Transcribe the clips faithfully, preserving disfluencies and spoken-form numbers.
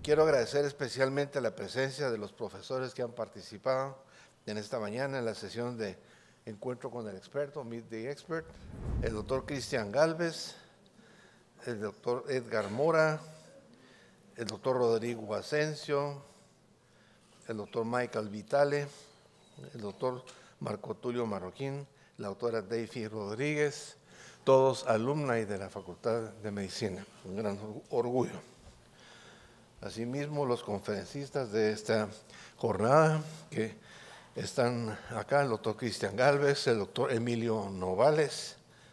quiero agradecer especialmente la presencia de los profesores que han participado en esta mañana en la sesión de Encuentro con el Experto, Meet the Expert, el doctor Cristian Galvez, el doctor Edgar Mora, el doctor Rodrigo Asensio, el doctor Michael Vitale, el doctor Marco Tulio Marroquín, la doctora Daisy Rodríguez, todos alumni de la Facultad de Medicina, un gran orgullo. Asimismo, los conferencistas de esta jornada que están acá, el doctor Cristian Galvez, el doctor Emilio Novales,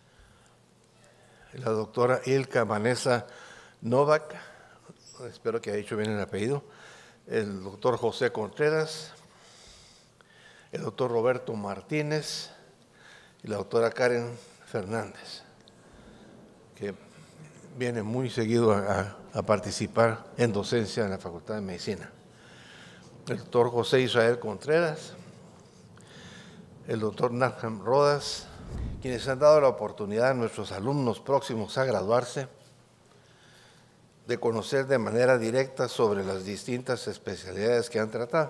la doctora Ilka Vanessa Novak, espero que haya dicho bien el apellido, el doctor José Contreras, el doctor Roberto Martínez y la doctora Karen Fernández, que viene muy seguido a, a participar en docencia en la Facultad de Medicina. El doctor José Israel Contreras, el doctor Nathan Rodas, quienes han dado la oportunidad a nuestros alumnos próximos a graduarse de conocer de manera directa sobre las distintas especialidades que han tratado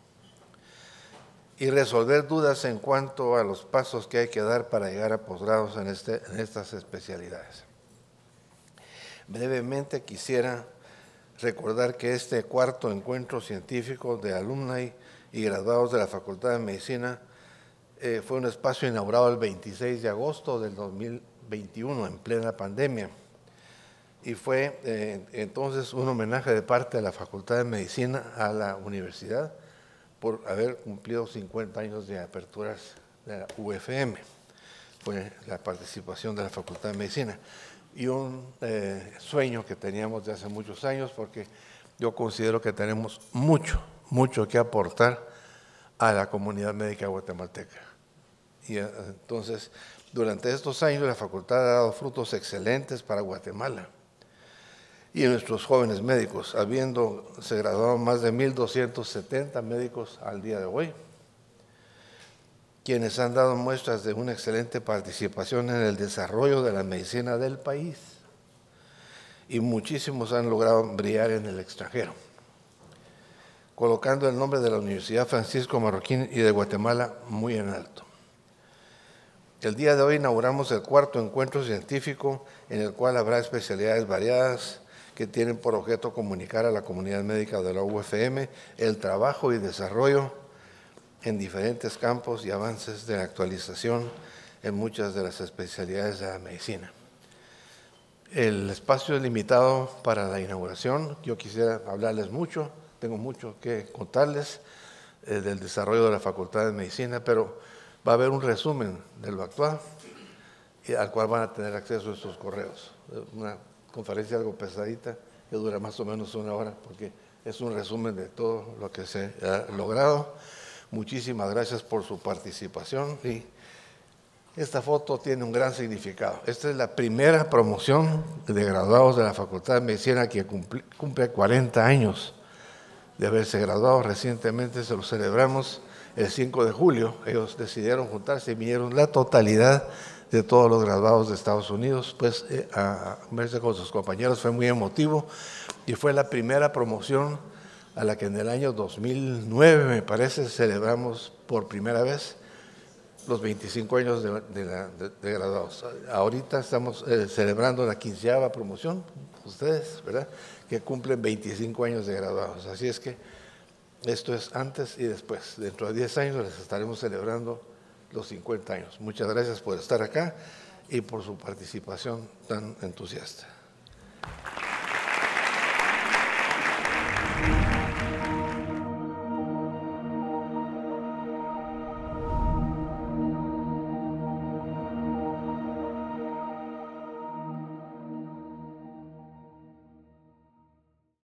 y resolver dudas en cuanto a los pasos que hay que dar para llegar a posgrados en, este, en estas especialidades. Brevemente quisiera recordar que este cuarto encuentro científico de alumni y graduados de la Facultad de Medicina eh, fue un espacio inaugurado el veintiséis de agosto del dos mil veintiuno, en plena pandemia, y fue eh, entonces un homenaje de parte de la Facultad de Medicina a la universidad por haber cumplido cincuenta años de aperturas de la U F M. Fue la participación de la Facultad de Medicina. Y un eh, sueño que teníamos de hace muchos años, porque yo considero que tenemos mucho, mucho que aportar a la comunidad médica guatemalteca. Y eh, entonces, durante estos años la facultad ha dado frutos excelentes para Guatemala y nuestros jóvenes médicos, habiéndose graduado más de mil doscientos setenta médicos al día de hoy, quienes han dado muestras de una excelente participación en el desarrollo de la medicina del país, y muchísimos han logrado brillar en el extranjero, colocando el nombre de la Universidad Francisco Marroquín y de Guatemala muy en alto. El día de hoy inauguramos el cuarto encuentro científico, en el cual habrá especialidades variadas que tienen por objeto comunicar a la comunidad médica de la U F M el trabajo y desarrollo en diferentes campos y avances de la actualización en muchas de las especialidades de la medicina. El espacio es limitado para la inauguración. Yo quisiera hablarles mucho, tengo mucho que contarles eh, del desarrollo de la Facultad de Medicina, pero va a haber un resumen de lo actual y al cual van a tener acceso en sus correos. Una conferencia algo pesadita que dura más o menos una hora, porque es un resumen de todo lo que se ha logrado. Muchísimas gracias por su participación, y esta foto tiene un gran significado. Esta es la primera promoción de graduados de la Facultad de Medicina que cumple, cumple cuarenta años de haberse graduado. Recientemente se lo celebramos el cinco de julio. Ellos decidieron juntarse y vinieron la totalidad de todos los graduados de Estados Unidos, pues eh, a verse con sus compañeros. Fue muy emotivo y fue la primera promoción a la que en el año dos mil nueve, me parece, celebramos por primera vez los veinticinco años de, de, la, de, de graduados. Ahorita estamos eh, celebrando la quinceava promoción, ustedes, ¿verdad?, que cumplen veinticinco años de graduados. Así es que esto es antes y después. Dentro de diez años les estaremos celebrando los cincuenta años. Muchas gracias por estar acá y por su participación tan entusiasta.